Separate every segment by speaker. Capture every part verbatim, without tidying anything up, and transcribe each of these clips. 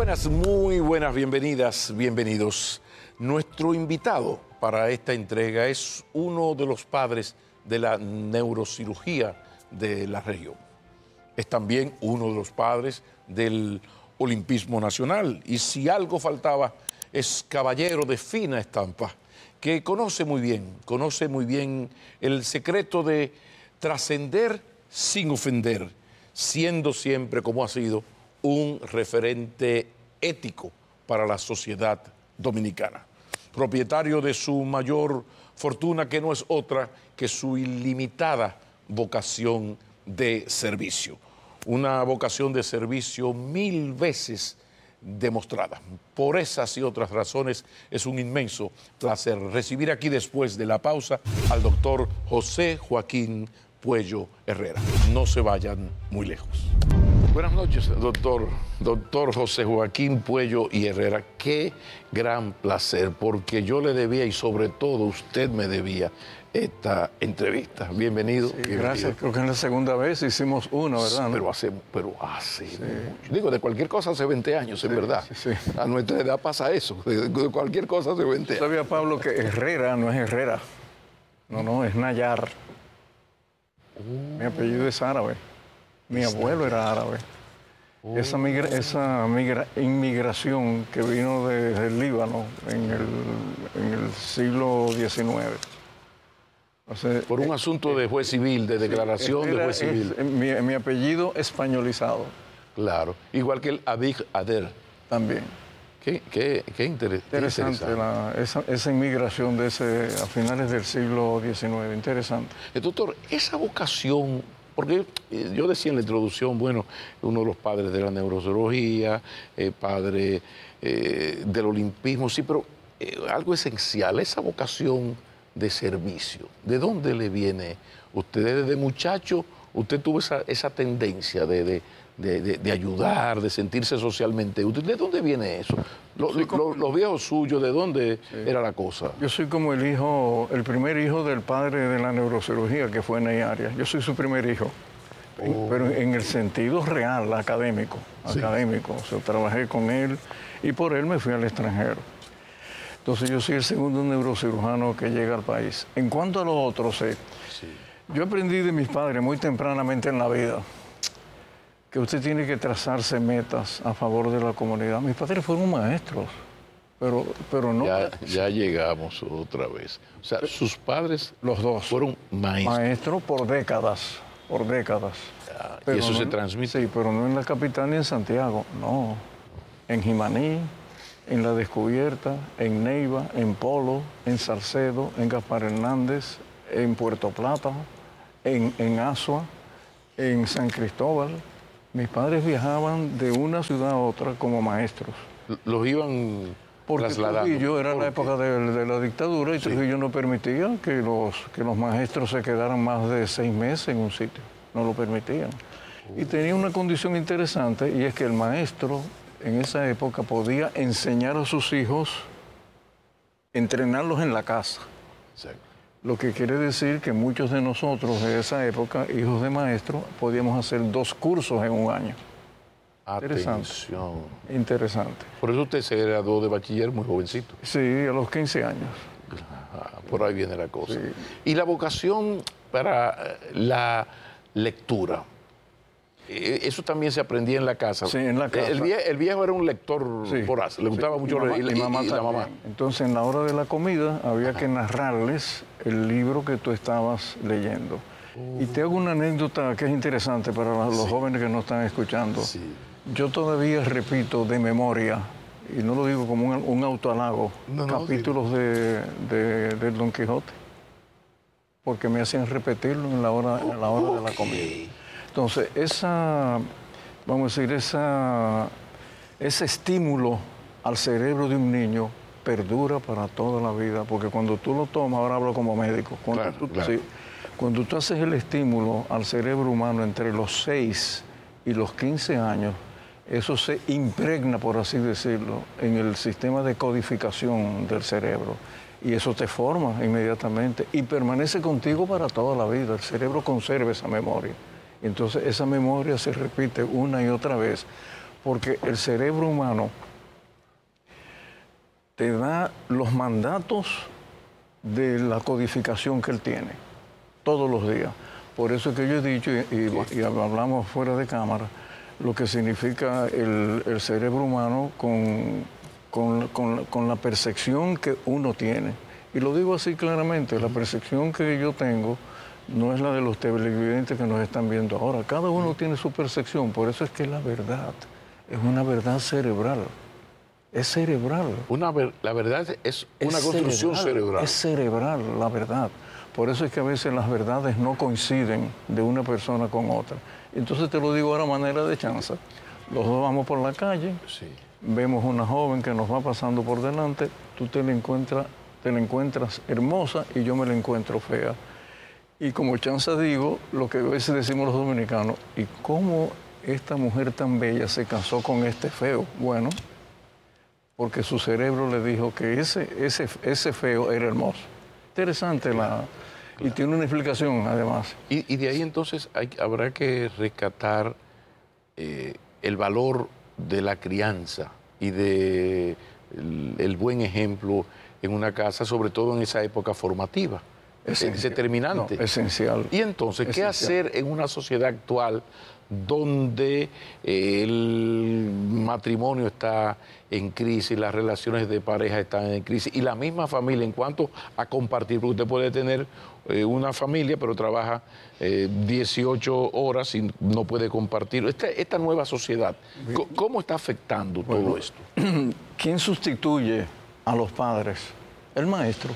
Speaker 1: buenas, muy buenas, bienvenidas, bienvenidos. Nuestro invitado para esta entrega es uno de los padres de la neurocirugía de la región. Es también uno de los padres del Olimpismo Nacional. Y si algo faltaba, es caballero de fina estampa, que conoce muy bien, conoce muy bien el secreto de trascender sin ofender, siendo siempre, como ha sido, un referente ético para la sociedad dominicana. Propietario de su mayor fortuna, que no es otra que su ilimitada vocación de servicio. Una vocación de servicio mil veces demostrada. Por esas y otras razones es un inmenso placer recibir aquí, después de la pausa, al doctor José Joaquín Puello Herrera. No se vayan muy lejos. Buenas noches, doctor, doctor José Joaquín Puello y Herrera. Qué gran placer, porque yo le debía, y sobre todo usted me debía, esta entrevista. Bienvenido.
Speaker 2: Sí,
Speaker 1: bienvenido.
Speaker 2: Gracias, creo que es la segunda vez hicimos uno, ¿verdad?
Speaker 1: Pero hace, pero hace sí. mucho. Digo, de cualquier cosa hace veinte años, sí, en verdad.
Speaker 2: Sí, sí.
Speaker 1: A nuestra edad pasa eso, de, de cualquier cosa hace veinte años.
Speaker 2: ¿Sabía, Pablo, que Herrera no es Herrera? No, no, es Nayar. Oh. Mi apellido es árabe. Mi abuelo era árabe. Oh. Esa, migra, esa migra, inmigración que vino desde el Líbano en el, en el siglo diecinueve. O sea,
Speaker 1: por un eh, asunto de juez civil, de declaración de juez civil.
Speaker 2: Es, mi, mi apellido españolizado.
Speaker 1: Claro, igual que el Abig Ader.
Speaker 2: También.
Speaker 1: Qué, qué, qué inter
Speaker 2: interesante, interesante. La, esa, esa inmigración de ese, a finales del siglo diecinueve, interesante.
Speaker 1: Eh, doctor, esa vocación, porque yo decía en la introducción, bueno, uno de los padres de la neurocirugía, eh, padre eh, del olimpismo, sí, pero eh, algo esencial, esa vocación de servicio. ¿De dónde le viene usted? Desde muchacho, usted tuvo esa, esa tendencia de, de, de, de, de ayudar, de sentirse socialmente útil. ¿De dónde viene eso? Lo, como, lo, los viejos suyos, ¿de dónde sí. era la cosa?
Speaker 2: Yo soy como el hijo, el primer hijo del padre de la neurocirugía, que fue Ney Arias. Yo soy su primer hijo. Oh. Pero en el sentido real, académico. Sí. académico. O sea, trabajé con él y por él me fui al extranjero. Entonces yo soy el segundo neurocirujano que llega al país. En cuanto a los otros, eh, sí. yo aprendí de mis padres muy tempranamente en la vida que usted tiene que trazarse metas a favor de la comunidad. Mis padres fueron maestros, pero, pero no...
Speaker 1: Ya, ya llegamos otra vez. O sea, sus padres,
Speaker 2: los dos,
Speaker 1: fueron maestros.
Speaker 2: Maestros por décadas, por décadas.
Speaker 1: Ya, pero y eso
Speaker 2: no,
Speaker 1: se transmite.
Speaker 2: Sí, pero no en la capital ni en Santiago, no. En Jimaní, en La Descubierta, en Neiva, en Polo, en Salcedo, en Gaspar Hernández, en Puerto Plata, en, en Asua, en San Cristóbal. Mis padres viajaban de una ciudad a otra como maestros.
Speaker 1: ¿Los iban
Speaker 2: Porque
Speaker 1: trasladando?
Speaker 2: Trujillo era
Speaker 1: ¿Por
Speaker 2: la
Speaker 1: qué?
Speaker 2: época de, de la dictadura y sí. Trujillo no permitía que los, que los maestros se quedaran más de seis meses en un sitio. No lo permitían. Uh. Y tenía una condición interesante, y es que el maestro en esa época podía enseñar a sus hijos, entrenarlos en la casa.
Speaker 1: Exacto. Lo
Speaker 2: que quiere decir que muchos de nosotros de esa época, hijos de maestros, podíamos hacer dos cursos en un año.
Speaker 1: Atención.
Speaker 2: Interesante. Interesante.
Speaker 1: Por eso usted se graduó de bachiller muy jovencito.
Speaker 2: Sí, a los quince años.
Speaker 1: Ah, por ahí viene la cosa.
Speaker 2: Sí.
Speaker 1: Y la vocación para la lectura. Eso también se aprendía en la casa.
Speaker 2: Sí, en la casa.
Speaker 1: El viejo, el viejo era un lector
Speaker 2: sí,
Speaker 1: voraz, le gustaba
Speaker 2: sí.
Speaker 1: mucho
Speaker 2: y mamá,
Speaker 1: leer.
Speaker 2: Y, mamá y, y la mamá. Entonces, en la hora de la comida, había Ajá. que narrarles el libro que tú estabas leyendo. Uh. Y te hago una anécdota que es interesante para los sí. jóvenes que nos están escuchando. Sí. Yo todavía repito de memoria, y no lo digo como un, un autohalago, no, no, capítulos sí. de, de, de Don Quijote, porque me hacían repetirlo en la hora, en la hora okay. de la comida. Entonces, esa, vamos a decir, esa, ese estímulo al cerebro de un niño perdura para toda la vida, porque cuando tú lo tomas, ahora hablo como médico, cuando,
Speaker 1: claro,
Speaker 2: tú,
Speaker 1: claro.
Speaker 2: Sí, cuando tú haces el estímulo al cerebro humano entre los seis y los quince años, eso se impregna, por así decirlo, en el sistema de codificación del cerebro. Y eso te forma inmediatamente y permanece contigo para toda la vida. El cerebro conserva esa memoria. Entonces esa memoria se repite una y otra vez porque el cerebro humano te da los mandatos de la codificación que él tiene todos los días. Por eso es que yo he dicho, y, y, y hablamos fuera de cámara, lo que significa el, el cerebro humano con, con, con, con la percepción que uno tiene. Y lo digo así claramente, la percepción que yo tengo no es la de los televidentes que nos están viendo ahora. Cada uno tiene su percepción, por eso es que la verdad es una verdad cerebral. Es cerebral.
Speaker 1: Una ver, la verdad es una
Speaker 2: es
Speaker 1: construcción cerebral, cerebral.
Speaker 2: Es cerebral la verdad. Por eso es que a veces las verdades no coinciden de una persona con otra. Entonces te lo digo ahora a manera de chanza. Los dos vamos por la calle, sí. Vemos una joven que nos va pasando por delante, tú te la encuentras, te la encuentras hermosa y yo me la encuentro fea. Y como chanza digo, lo que a veces decimos los dominicanos, ¿y cómo esta mujer tan bella se casó con este feo? Bueno, porque su cerebro le dijo que ese, ese, ese feo era hermoso. Interesante la... Claro. Y tiene una explicación, además.
Speaker 1: Y, y de ahí entonces hay, habrá que rescatar eh, el valor de la crianza y de el, el buen ejemplo en una casa, sobre todo en esa época formativa. Es determinante.
Speaker 2: No, esencial.
Speaker 1: Y entonces,
Speaker 2: esencial.
Speaker 1: ¿qué hacer en una sociedad actual donde eh, el matrimonio está en crisis, las relaciones de pareja están en crisis y la misma familia en cuanto a compartir? Porque usted puede tener eh, una familia, pero trabaja eh, dieciocho horas y no puede compartir. Esta, esta nueva sociedad, ¿cómo está afectando
Speaker 2: bueno,
Speaker 1: todo esto?
Speaker 2: ¿Quién sustituye a los padres? El maestro.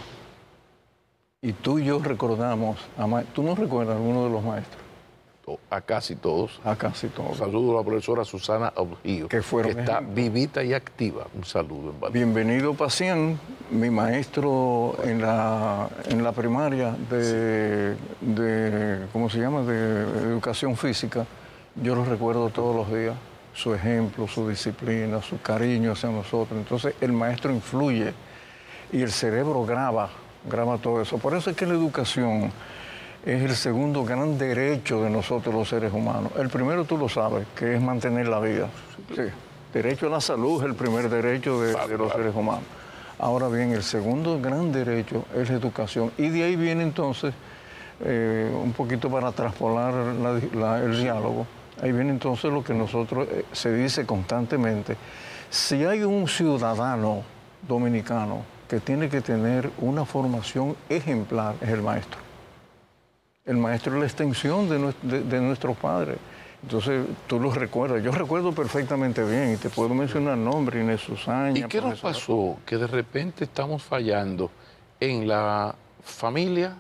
Speaker 2: Y tú y yo recordamos, a ma... ¿tú no recuerdas a alguno de los maestros?
Speaker 1: A casi todos.
Speaker 2: A casi todos.
Speaker 1: Saludo a la profesora Susana Objío,
Speaker 2: que, fueron
Speaker 1: que está
Speaker 2: ejemplo.
Speaker 1: vivita y activa. Un saludo. En
Speaker 2: Bienvenido, Pacián, mi maestro en la, en la primaria de, sí. de, ¿cómo se llama?, de educación física. Yo lo recuerdo todos los días. Su ejemplo, su disciplina, su cariño hacia nosotros. Entonces, el maestro influye y el cerebro graba. graba todo eso. Por eso es que la educación es el segundo gran derecho de nosotros los seres humanos. El primero tú lo sabes, que es mantener la vida. Sí. Derecho a la salud es el primer derecho de, de los seres humanos. Ahora bien, el segundo gran derecho es la educación. Y de ahí viene entonces, eh, un poquito para traspolar la, la, el diálogo, ahí viene entonces lo que nosotros eh, se dice constantemente. Si hay un ciudadano dominicano que tiene que tener una formación ejemplar, es el maestro. El maestro es la extensión de, de, de nuestros padres. Entonces, tú los recuerdas. Yo recuerdo perfectamente bien, y te puedo mencionar nombres, Inés Susaña.
Speaker 1: ¿Y qué nos pasó? Que de repente estamos fallando en la familia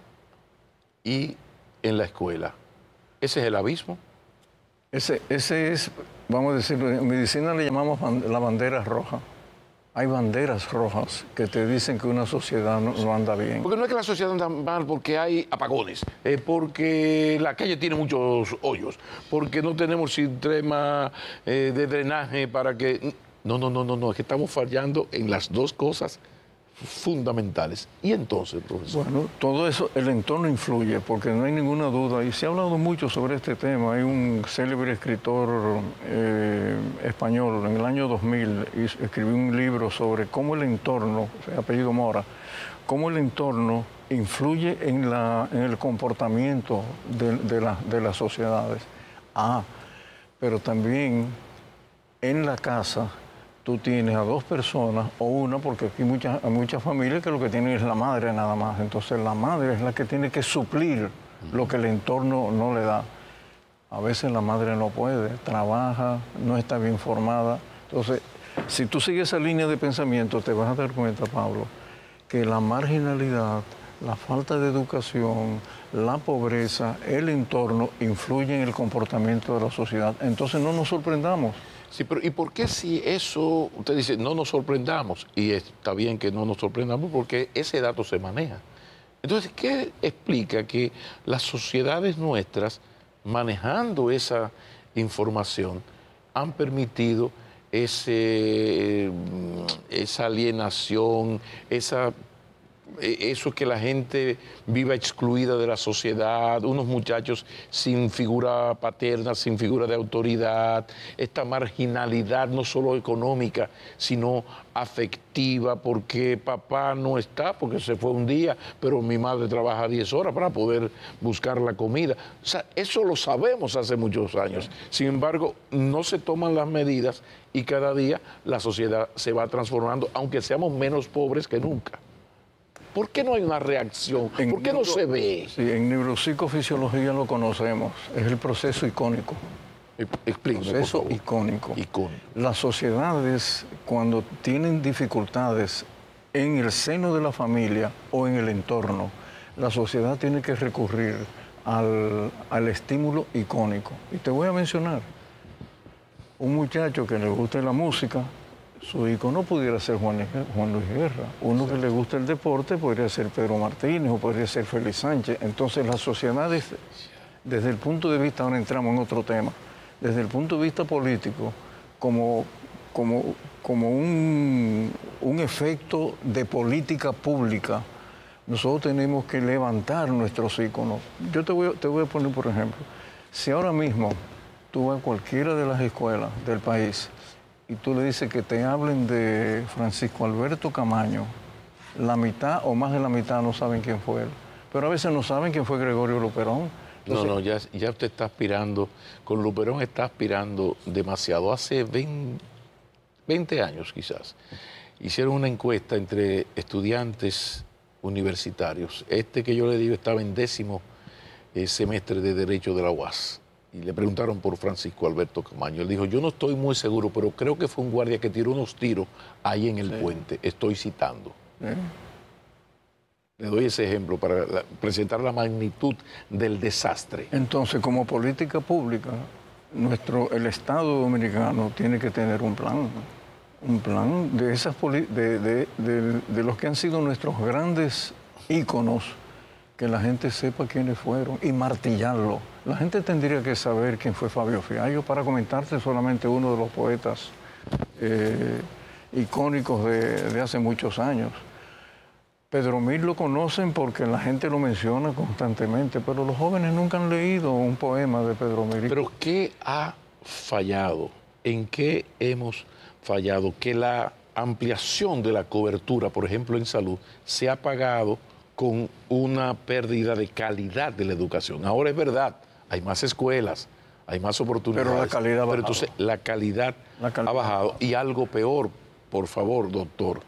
Speaker 1: y en la escuela. ¿Ese es el abismo?
Speaker 2: Ese, ese es, vamos a decirlo, en medicina le llamamos la bandera roja. Hay banderas rojas que te dicen que una sociedad no, no anda bien.
Speaker 1: Porque no es que la sociedad anda mal porque hay apagones, eh, porque la calle tiene muchos hoyos, porque no tenemos sistema eh, de drenaje para que... No, no, no, no, no, es que estamos fallando en las dos cosas fundamentales. ¿Y entonces, profesor?
Speaker 2: Bueno, todo eso, el entorno influye, porque no hay ninguna duda, y se ha hablado mucho sobre este tema. Hay un célebre escritor eh, español, en el año dos mil, escribió un libro sobre cómo el entorno, apellido Mora, cómo el entorno influye en, la, en el comportamiento de, de, la, de las sociedades. Ah, pero también en la casa tú tienes a dos personas o una, porque aquí hay muchas, muchas familias que lo que tienen es la madre nada más. Entonces la madre es la que tiene que suplir lo que el entorno no le da. A veces la madre no puede, trabaja, no está bien formada. Entonces, si tú sigues esa línea de pensamiento, te vas a dar cuenta, Pablo, que la marginalidad, la falta de educación, la pobreza, el entorno influyen en el comportamiento de la sociedad. Entonces no nos sorprendamos.
Speaker 1: Sí, pero ¿y por qué si eso, usted dice, no nos sorprendamos? Y está bien que no nos sorprendamos porque ese dato se maneja. Entonces, ¿qué explica que las sociedades nuestras, manejando esa información, han permitido ese, esa alienación, esa eso es que la gente viva excluida de la sociedad, unos muchachos sin figura paterna, sin figura de autoridad, esta marginalidad no solo económica, sino afectiva, porque papá no está, porque se fue un día, pero mi madre trabaja diez horas para poder buscar la comida. O sea, eso lo sabemos hace muchos años. Sin embargo, no se toman las medidas y cada día la sociedad se va transformando, aunque seamos menos pobres que nunca. ¿Por qué no hay una reacción?
Speaker 2: En
Speaker 1: ¿Por qué no se ve?
Speaker 2: Sí, en neuropsicofisiología lo conocemos, es el proceso icónico.
Speaker 1: Explíqueme,
Speaker 2: Proceso
Speaker 1: por favor.
Speaker 2: icónico.
Speaker 1: Icónico.
Speaker 2: Las sociedades, cuando tienen dificultades en el seno de la familia o en el entorno, la sociedad tiene que recurrir al, al estímulo icónico. Y te voy a mencionar, un muchacho que le guste la música, su ícono pudiera ser Juan, Juan Luis Guerra. Uno sí. que le gusta el deporte podría ser Pedro Martínez o podría ser Félix Sánchez. Entonces las sociedades, desde el punto de vista, ahora entramos en otro tema, desde el punto de vista político, como, como, como un, un efecto de política pública, nosotros tenemos que levantar nuestros íconos. Yo te voy, te voy a poner, por ejemplo, si ahora mismo tú vas a cualquiera de las escuelas del país y tú le dices que te hablen de Francisco Alberto Camaño, la mitad o más de la mitad no saben quién fue él. Pero a veces no saben quién fue Gregorio Luperón. Entonces,
Speaker 1: no, no, ya, ya usted está aspirando, con Luperón está aspirando demasiado. Hace veinte años quizás, hicieron una encuesta entre estudiantes universitarios. Este que yo le digo estaba en décimo eh, semestre de Derecho de la U A S. Y le preguntaron por Francisco Alberto Camaño. Él dijo, yo no estoy muy seguro, pero creo que fue un guardia que tiró unos tiros ahí en el sí. puente. Estoy citando. Sí. Le doy ese ejemplo para la, presentar la magnitud del desastre.
Speaker 2: Entonces, como política pública, nuestro, el Estado dominicano tiene que tener un plan. Un plan de, esas de, de, de, de los que han sido nuestros grandes íconos, que la gente sepa quiénes fueron y martillarlo. La gente tendría que saber quién fue Fabio Fiallo, para comentarte solamente uno de los poetas eh, icónicos de, de hace muchos años. Pedro Mir lo conocen porque la gente lo menciona constantemente, pero los jóvenes nunca han leído un poema de Pedro Mir.
Speaker 1: ¿Pero qué ha fallado? ¿En qué hemos fallado? Que la ampliación de la cobertura, por ejemplo, en salud, se ha pagado con una pérdida de calidad de la educación. Ahora es verdad, hay más escuelas, hay más oportunidades.
Speaker 2: Pero la calidad ha bajado.
Speaker 1: Pero entonces la calidad, la calidad ha bajado. Y algo peor, por favor, doctor,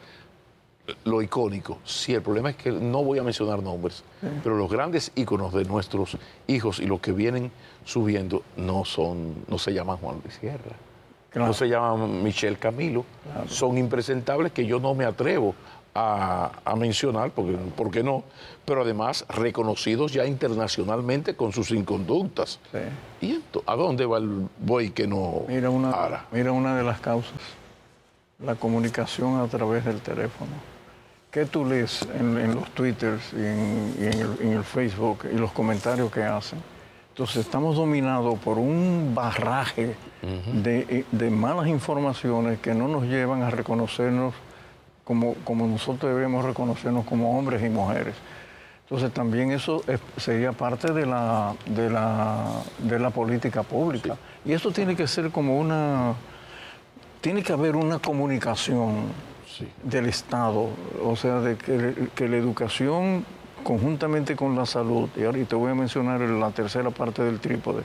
Speaker 1: lo icónico. Sí, el problema es que no voy a mencionar nombres, sí. pero los grandes íconos de nuestros hijos y los que vienen subiendo no son, no se llaman Juan Luis Guerra, claro. no se llaman Michel Camilo, claro. son impresentables que yo no me atrevo A, a mencionar, porque, ¿por qué no? Pero además reconocidos ya internacionalmente con sus inconductas.
Speaker 2: Sí.
Speaker 1: ¿Y esto? ¿A dónde va el buey que no
Speaker 2: mira una,
Speaker 1: para?
Speaker 2: Mira una de las causas, la comunicación a través del teléfono. ¿Qué tú lees en, en los twitters y, en, y en, el, en el Facebook y los comentarios que hacen? Entonces estamos dominados por un barraje uh-huh. de, de malas informaciones que no nos llevan a reconocernos Como, como nosotros debemos reconocernos como hombres y mujeres. Entonces también eso es, sería parte de la, de la, de la política pública. Sí. Y eso tiene que ser como una... Tiene que haber una comunicación sí. del Estado, o sea, de que, que la educación conjuntamente con la salud, y ahora te voy a mencionar la tercera parte del trípode,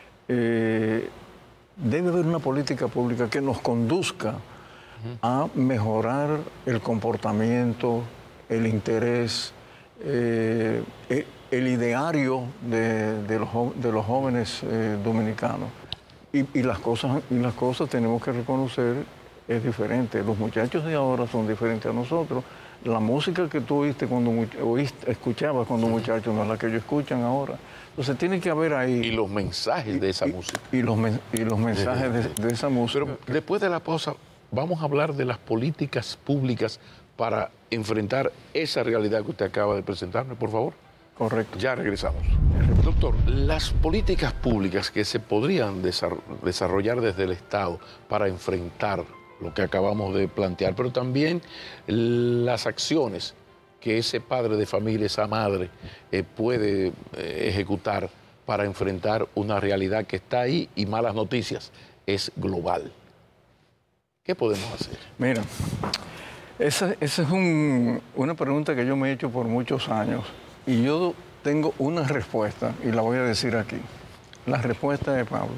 Speaker 2: eh, debe haber una política pública que nos conduzca a mejorar el comportamiento, el interés, eh, el ideario de, de, los, de los jóvenes eh, dominicanos. Y, y, las cosas, y las cosas tenemos que reconocer es diferente. Los muchachos de ahora son diferentes a nosotros. La música que tú oíste cuando oíste, escuchabas cuando muchachos no es la que ellos escuchan ahora. Entonces tiene que haber ahí...
Speaker 1: Y los mensajes
Speaker 2: y,
Speaker 1: de esa
Speaker 2: y,
Speaker 1: música.
Speaker 2: Y los, y los mensajes de, de esa música.
Speaker 1: Pero después de la pausa, vamos a hablar de las políticas públicas para enfrentar esa realidad que usted acaba de presentarme, por favor.
Speaker 2: Correcto.
Speaker 1: Ya regresamos. Doctor, las políticas públicas que se podrían desarrollar desde el Estado para enfrentar lo que acabamos de plantear, pero también las acciones que ese padre de familia, esa madre, eh, puede eh, ejecutar para enfrentar una realidad que está ahí y malas noticias, es global. ¿Qué podemos hacer?
Speaker 2: Mira, esa, esa es un, una pregunta que yo me he hecho por muchos años y yo tengo una respuesta y la voy a decir aquí. La respuesta de Pablo.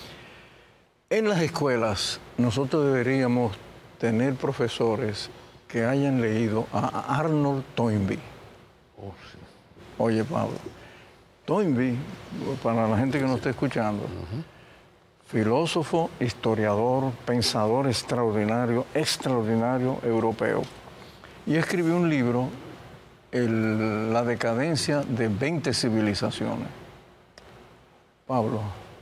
Speaker 2: En las escuelas nosotros deberíamos tener profesores que hayan leído a Arnold Toynbee.
Speaker 1: Oh, sí.
Speaker 2: Oye, Pablo, Toynbee, para la gente que nos está escuchando, uh-huh. filósofo, historiador, pensador extraordinario, extraordinario europeo. Y escribió un libro, el, La decadencia de veinte civilizaciones. Pablo,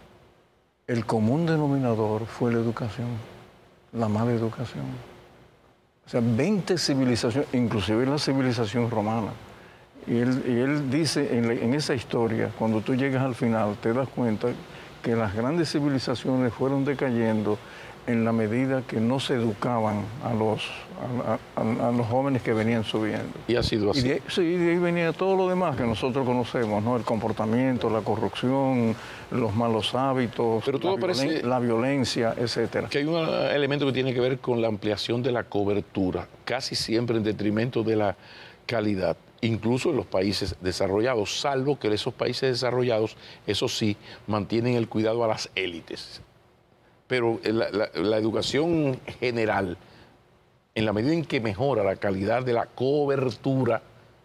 Speaker 2: el común denominador fue la educación, la mala educación. O sea, veinte civilizaciones, inclusive la civilización romana. Y él, y él dice en, la, en esa historia, cuando tú llegas al final, te das cuenta que las grandes civilizaciones fueron decayendo en la medida que no se educaban a los, a, a, a los jóvenes que venían subiendo.
Speaker 1: Y ha sido así.
Speaker 2: Y de, sí, de ahí venía todo lo demás que nosotros conocemos, ¿no? El comportamiento, la corrupción, los malos hábitos,
Speaker 1: Pero todo
Speaker 2: la,
Speaker 1: parece
Speaker 2: violen la violencia, etcétera.
Speaker 1: Que hay un elemento que tiene que ver con la ampliación de la cobertura, casi siempre en detrimento de la calidad, incluso en los países desarrollados, salvo que esos países desarrollados, eso sí, mantienen el cuidado a las élites. Pero la, la, la educación general, en la medida en que mejora la calidad de la cobertura,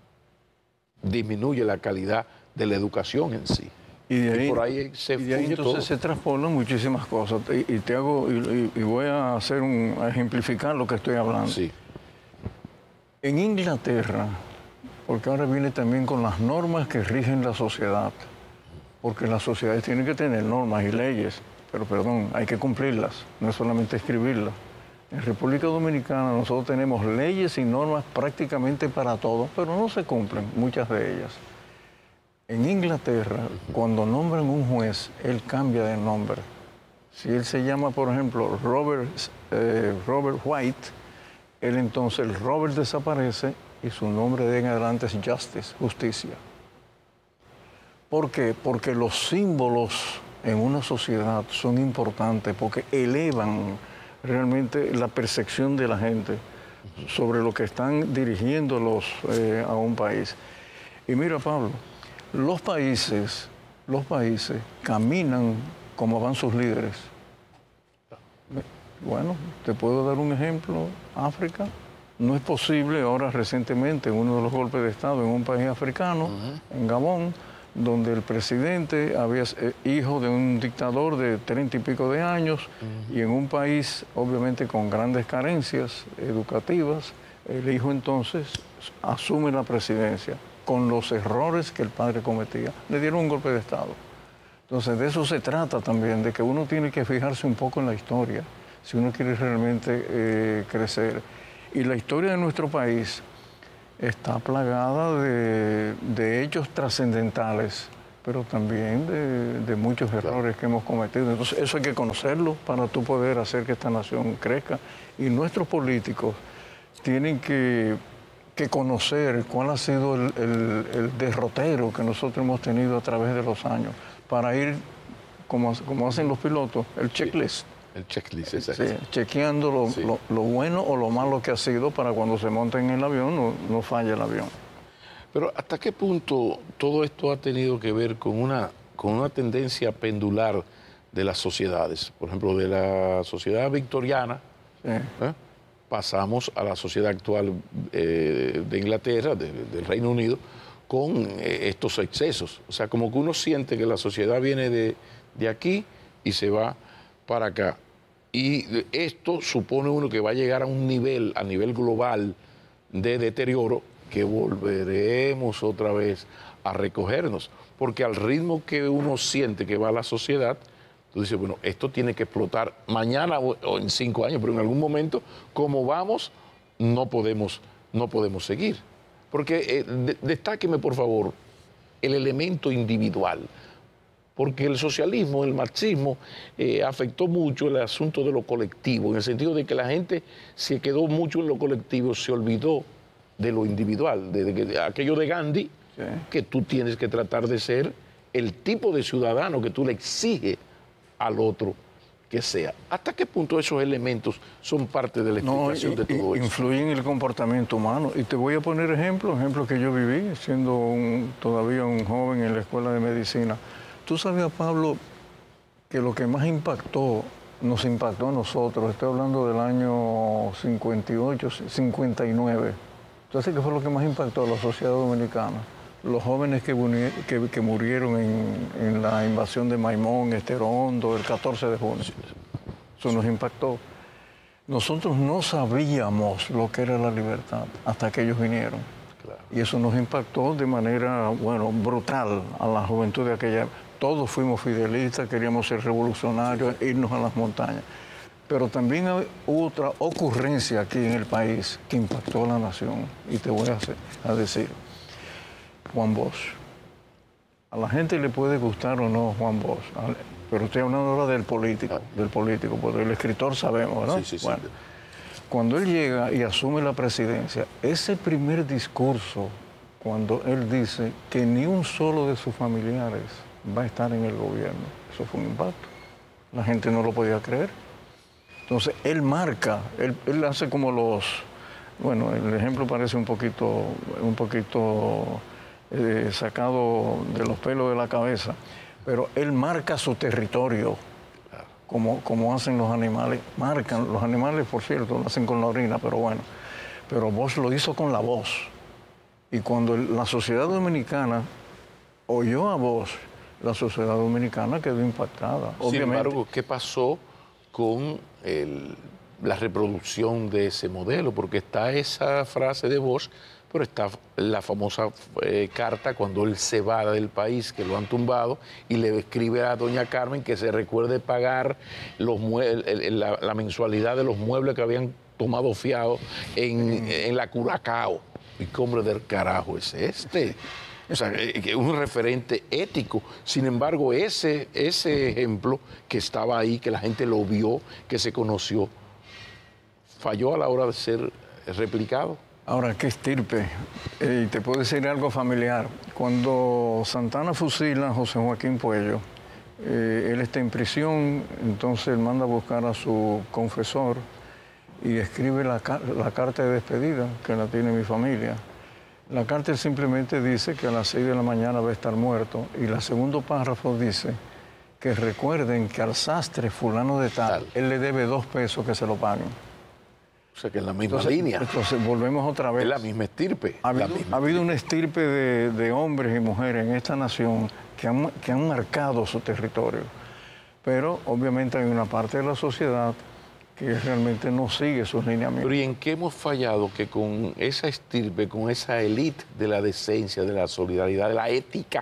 Speaker 1: disminuye la calidad de la educación en sí.
Speaker 2: Y de ahí,
Speaker 1: y por ahí se
Speaker 2: y de ahí entonces
Speaker 1: todo.
Speaker 2: se transponen muchísimas cosas. Y, y te hago, y, y voy a hacer un, a ejemplificar lo que estoy hablando.
Speaker 1: Sí.
Speaker 2: En Inglaterra, porque ahora viene también con las normas que rigen la sociedad, porque las sociedades tienen que tener normas y leyes, pero perdón, hay que cumplirlas, no es solamente escribirlas. En República Dominicana nosotros tenemos leyes y normas prácticamente para todo, pero no se cumplen muchas de ellas. En Inglaterra, cuando nombran un juez, él cambia de nombre. Si él se llama, por ejemplo, Robert, eh, Robert White, él entonces, el Robert desaparece y su nombre de en adelante es Justice, justicia. ¿Por qué? Porque los símbolos en una sociedad son importantes, porque elevan realmente la percepción de la gente sobre lo que están dirigiéndolos eh, a un país. Y mira, Pablo, los países, los países caminan como van sus líderes. Bueno, te puedo dar un ejemplo. África, no es posible ahora recientemente uno de los golpes de Estado en un país africano, uh-huh. en Gabón, donde el presidente había eh, hijo de un dictador de treinta y pico de años, uh-huh. y en un país obviamente con grandes carencias educativas, el hijo entonces asume la presidencia con los errores que el padre cometía. Le dieron un golpe de Estado. Entonces de eso se trata también, de que uno tiene que fijarse un poco en la historia, si uno quiere realmente eh, crecer. Y la historia de nuestro país está plagada de, de hechos trascendentales, pero también de, de muchos errores que hemos cometido. Entonces eso hay que conocerlo para tú poder hacer que esta nación crezca. Y nuestros políticos tienen que, que conocer cuál ha sido el, el, el derrotero que nosotros hemos tenido a través de los años, para ir, como, como hacen los pilotos, el checklist.
Speaker 1: El checklist, exacto.
Speaker 2: Sí, chequeando lo,
Speaker 1: sí.
Speaker 2: lo, lo bueno o lo malo que ha sido para cuando se monten en el avión no, no falle el avión.
Speaker 1: Pero ¿hasta qué punto todo esto ha tenido que ver con una, con una tendencia pendular de las sociedades? Por ejemplo, de la sociedad victoriana, sí. ¿eh? pasamos a la sociedad actual eh, de Inglaterra, de, del Reino Unido, con eh, estos excesos. O sea, como que uno siente que la sociedad viene de, de aquí y se va para acá. Y esto supone uno que va a llegar a un nivel, a nivel global, de deterioro, que volveremos otra vez a recogernos. Porque al ritmo que uno siente que va la sociedad, tú dices, bueno, esto tiene que explotar mañana o, o en cinco años, pero en algún momento, como vamos, no podemos, no podemos seguir. Porque, eh, de, destáqueme, por favor, el elemento individual. Porque el socialismo, el marxismo, eh, afectó mucho el asunto de lo colectivo, en el sentido de que la gente se quedó mucho en lo colectivo, se olvidó de lo individual, de, de, de aquello de Gandhi,
Speaker 2: sí,
Speaker 1: que tú tienes que tratar de ser el tipo de ciudadano que tú le exiges al otro que sea. ¿Hasta qué punto esos elementos son parte de la explicación
Speaker 2: no,
Speaker 1: de todo eso?
Speaker 2: Influyen en el comportamiento humano. Y te voy a poner ejemplos, ejemplos que yo viví siendo un, todavía un joven en la escuela de medicina. Tú sabías, Pablo, que lo que más impactó, nos impactó a nosotros, estoy hablando del año cincuenta y ocho, cincuenta y nueve. Entonces, ¿qué fue lo que más impactó a la sociedad dominicana? Los jóvenes que, que, que murieron en, en la invasión de Maimón, Estero Hondo, el catorce de junio. Eso nos impactó. Nosotros no sabíamos lo que era la libertad hasta que ellos vinieron.
Speaker 1: Claro.
Speaker 2: Y eso nos impactó de manera, bueno, brutal a la juventud de aquella época. Todos fuimos fidelistas, queríamos ser revolucionarios, irnos a las montañas. Pero también hubo otra ocurrencia aquí en el país que impactó a la nación. Y te voy a, hacer, a decir, Juan Bosch. A la gente le puede gustar o no Juan Bosch, pero estoy hablando ahora del político, del político, porque el escritor sabemos, ¿verdad?
Speaker 1: Sí, sí, sí.
Speaker 2: Bueno, cuando él llega y asume la presidencia, ese primer discurso, cuando él dice que ni un solo de sus familiares va a estar en el gobierno, eso fue un impacto. La gente no lo podía creer. Entonces, él marca, él, él hace como los... Bueno, el ejemplo parece un poquito, un poquito eh, sacado de los pelos de la cabeza, pero él marca su territorio, como, como hacen los animales. Marcan, los animales, por cierto, lo hacen con la orina, pero bueno. Pero Bosch lo hizo con la voz. Y cuando el, la sociedad dominicana oyó a Bosch, la sociedad dominicana quedó impactada.
Speaker 1: Sin
Speaker 2: Obviamente.
Speaker 1: embargo, ¿qué pasó con el, la reproducción de ese modelo? Porque está esa frase de Bosch, pero está la famosa eh, carta cuando él se va del país, que lo han tumbado, y le escribe a doña Carmen que se recuerde pagar los mue el, la, la mensualidad de los muebles que habían tomado fiado en, mm. en la Curacao. ¿Y qué hombre del carajo es este? O sea, es un referente ético. Sin embargo, ese, ese ejemplo que estaba ahí, que la gente lo vio, que se conoció, falló a la hora de ser replicado.
Speaker 2: Ahora, ¿qué estirpe? Eh, y te puedo decir algo familiar. Cuando Santana fusila a José Joaquín Puello, eh, él está en prisión, entonces él manda a buscar a su confesor y escribe la, la carta de despedida, que la tiene mi familia. La carta simplemente dice que a las seis de la mañana va a estar muerto, y el segundo párrafo dice que recuerden que al sastre fulano de tal, tal. él le debe dos pesos que se lo paguen.
Speaker 1: O sea, que en la misma
Speaker 2: entonces,
Speaker 1: línea.
Speaker 2: Entonces volvemos otra vez.
Speaker 1: Es la misma estirpe.
Speaker 2: Ha habido,
Speaker 1: misma
Speaker 2: ha habido
Speaker 1: estirpe.
Speaker 2: una estirpe de, de hombres y mujeres en esta nación que han, que han marcado su territorio. Pero obviamente hay una parte de la sociedad que realmente no sigue sus lineamientos.
Speaker 1: Pero ¿y en qué hemos fallado que con esa estirpe, con esa élite de la decencia, de la solidaridad, de la ética,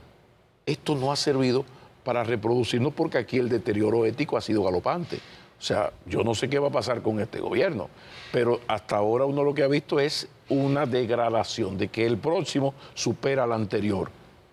Speaker 1: esto no ha servido para reproducirnos? Porque aquí el deterioro ético ha sido galopante. O sea, yo no sé qué va a pasar con este gobierno, pero hasta ahora uno lo que ha visto es una degradación, de que el próximo supera al anterior.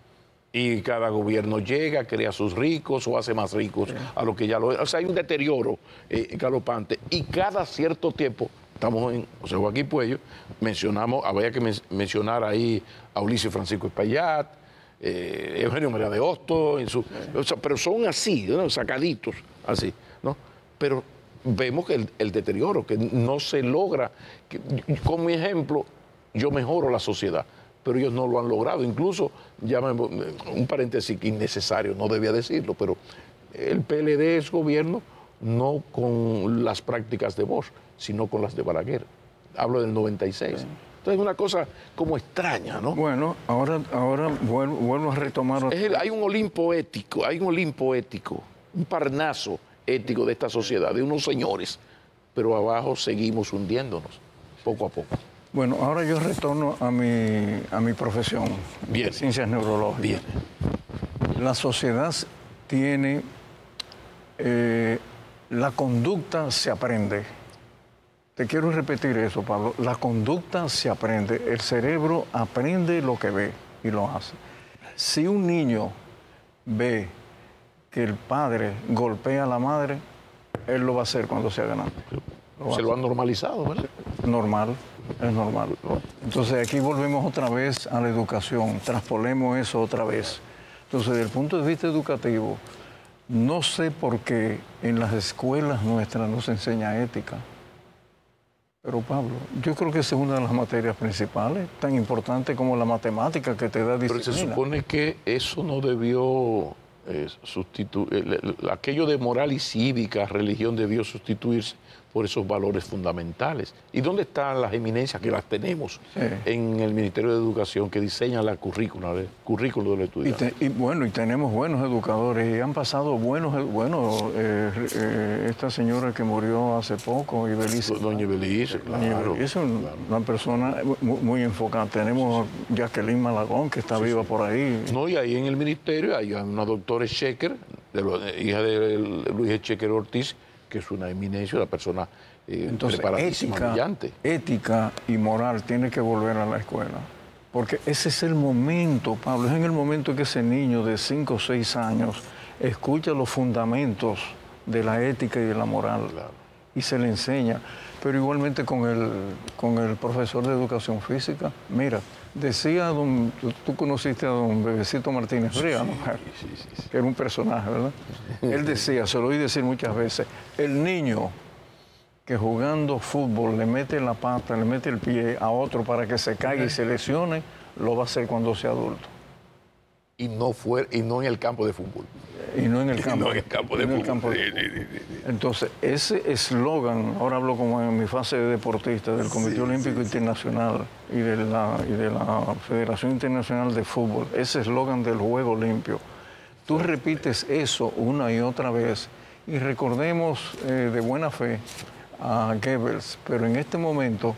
Speaker 1: Y cada gobierno llega, crea sus ricos o hace más ricos a lo que ya lo... O sea, hay un deterioro eh, galopante. Y cada cierto tiempo, estamos en José Joaquín Puello, mencionamos, había que men mencionar ahí a Ulises Francisco Espaillat, eh, Eugenio María de Hostos, en su, o sea, pero son así, ¿no? Sacaditos, así, ¿no? Pero vemos que el, el deterioro, que no se logra. Que, con mi ejemplo, yo mejoro la sociedad, pero ellos no lo han logrado. Incluso, ya me, un paréntesis innecesario, no debía decirlo, pero el P L D es gobierno no con las prácticas de Bosch, sino con las de Balaguer. Hablo del noventa y seis. Sí. Entonces es una cosa como extraña, ¿no?
Speaker 2: Bueno, ahora, ahora vuelvo, vuelvo a retomar...
Speaker 1: Es el, hay un Olimpo ético, hay un Olimpo ético, un Parnaso ético de esta sociedad, de unos señores, pero abajo seguimos hundiéndonos, poco a poco.
Speaker 2: Bueno, ahora yo retorno a mi, a mi profesión,
Speaker 1: Bien.
Speaker 2: Ciencias Neurológicas.
Speaker 1: Bien.
Speaker 2: La sociedad tiene... Eh, la conducta se aprende. Te quiero repetir eso, Pablo. La conducta se aprende. El cerebro aprende lo que ve y lo hace. Si un niño ve que el padre golpea a la madre, él lo va a hacer cuando sea grande.
Speaker 1: Lo Se lo han normalizado, ¿verdad?
Speaker 2: Normal. Es normal. Entonces aquí volvemos otra vez a la educación, traspolemos eso otra vez. Entonces, desde el punto de vista educativo, no sé por qué en las escuelas nuestras no se enseña ética. Pero Pablo, yo creo que esa es una de las materias principales, tan importante como la matemática que te da disciplina.
Speaker 1: Pero se supone que eso no debió eh, sustituir, aquello de moral y cívica, religión debió sustituirse por esos valores fundamentales. ¿Y dónde están las eminencias que las tenemos sí. en el Ministerio de Educación que diseña la currícula, el currículo del estudiante?
Speaker 2: Y, te, y bueno, y tenemos buenos educadores y han pasado buenos, bueno, eh, eh, esta señora que murió hace poco, Ibelice.
Speaker 1: Doña Ibelice, claro.
Speaker 2: Es un, claro. una persona muy, muy enfocada. Tenemos sí, sí. Jacqueline Malagón, que está sí, viva sí. por ahí.
Speaker 1: No, y ahí en el ministerio hay una doctora Checker, de lo, hija de Luis Checker Ortiz, que es una eminencia, una persona eh,
Speaker 2: Entonces,
Speaker 1: preparadísima,
Speaker 2: ética,
Speaker 1: brillante.
Speaker 2: Ética y moral tiene que volver a la escuela. Porque ese es el momento, Pablo, es en el momento que ese niño de cinco o seis años escucha los fundamentos de la ética y de la moral claro. y se le enseña. Pero igualmente con el, con el profesor de educación física, mira, decía don, tú, tú conociste a don Bebecito Martínez Fría, ¿no?
Speaker 1: Sí, sí, sí.
Speaker 2: Que era un personaje, ¿verdad? Él decía, se lo oí decir muchas veces, el niño que jugando fútbol le mete la pata, le mete el pie a otro para que se caiga y se lesione, lo va a hacer cuando sea adulto.
Speaker 1: Y no, fue, y no en el campo de fútbol.
Speaker 2: Y no en el campo,
Speaker 1: no en el campo de
Speaker 2: no
Speaker 1: fútbol.
Speaker 2: Campo de fútbol. Sí, sí, sí, sí. Entonces, ese eslogan, ahora hablo como en mi fase de deportista, del Comité sí, Olímpico sí, Internacional sí. Y, de la, y de la Federación Internacional de Fútbol, ese eslogan del juego limpio, tú repites eso una y otra vez y recordemos eh, de buena fe a Goebbels, pero en este momento,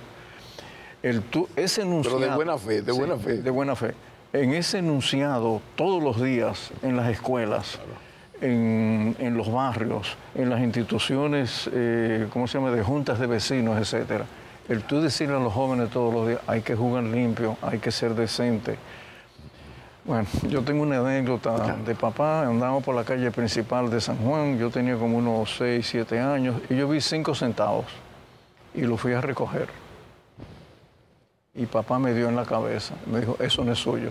Speaker 2: el, tú, ese enunciado...
Speaker 1: Pero de buena fe, de buena
Speaker 2: sí,
Speaker 1: fe.
Speaker 2: De buena fe. En ese enunciado, todos los días, en las escuelas, claro. en, en los barrios, en las instituciones, eh, ¿cómo se llama?, de juntas de vecinos, etcétera. El tú decirle a los jóvenes todos los días, hay que jugar limpio, hay que ser decente. Bueno, yo tengo una anécdota claro. de papá, andábamos por la calle principal de San Juan, yo tenía como unos seis, siete años, y yo vi cinco centavos, y lo fui a recoger. Y papá me dio en la cabeza, me dijo, eso no es suyo.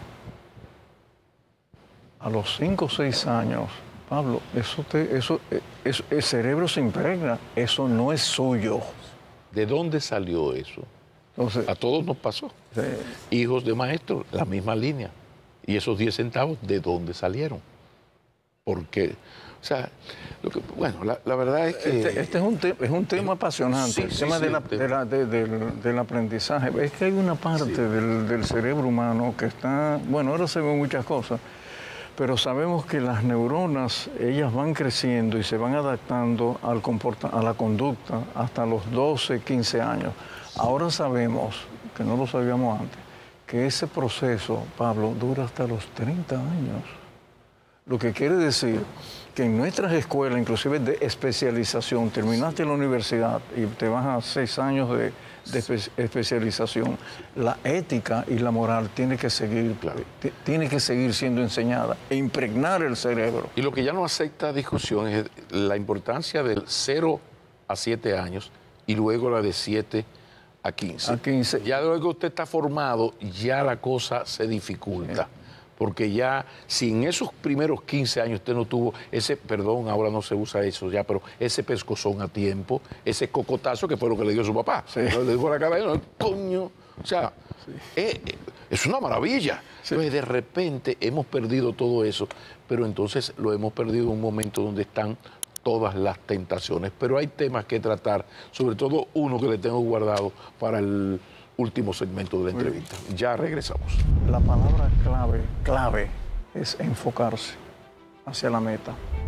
Speaker 2: A los cinco o seis años, Pablo, eso te, eso, eso, el cerebro se impregna, eso no es suyo.
Speaker 1: ¿De dónde salió eso? Entonces, a todos nos pasó. Sí. Hijos de maestros, la misma línea. Y esos diez centavos, ¿de dónde salieron? Porque, o sea, lo que, bueno, la, la verdad es que...
Speaker 2: Este, este es, un te, es un tema apasionante, sí, el sí, tema sí, de la, de la, de, del, del aprendizaje. Es que hay una parte sí. del, del cerebro humano que está... Bueno, ahora se ven muchas cosas, pero sabemos que las neuronas, ellas van creciendo y se van adaptando al comporta, a la conducta hasta los doce, quince años. Ahora sabemos, que no lo sabíamos antes, que ese proceso, Pablo, dura hasta los treinta años. Lo que quiere decir que en nuestras escuelas, inclusive de especialización, terminaste la universidad y te vas a seis años de, de espe especialización, la ética y la moral tiene que seguir, claro. tiene que seguir siendo enseñada e impregnar el cerebro.
Speaker 1: Y lo que ya no acepta discusión es la importancia del cero a siete años y luego la de siete a quince.
Speaker 2: A quince.
Speaker 1: Ya luego que usted está formado, ya la cosa se dificulta. Sí. Porque ya, si en esos primeros quince años usted no tuvo ese, perdón, ahora no se usa eso ya, pero ese pescozón a tiempo, ese cocotazo que fue lo que le dio su papá. Sí. Le dijo a la cabeza, no, coño. O sea, sí. eh, eh, es una maravilla. Sí. Entonces, de repente hemos perdido todo eso, pero entonces lo hemos perdido en un momento donde están todas las tentaciones. Pero hay temas que tratar, sobre todo uno que le tengo guardado para el último segmento de la entrevista. Ya regresamos.
Speaker 2: La palabra clave, clave es enfocarse hacia la meta.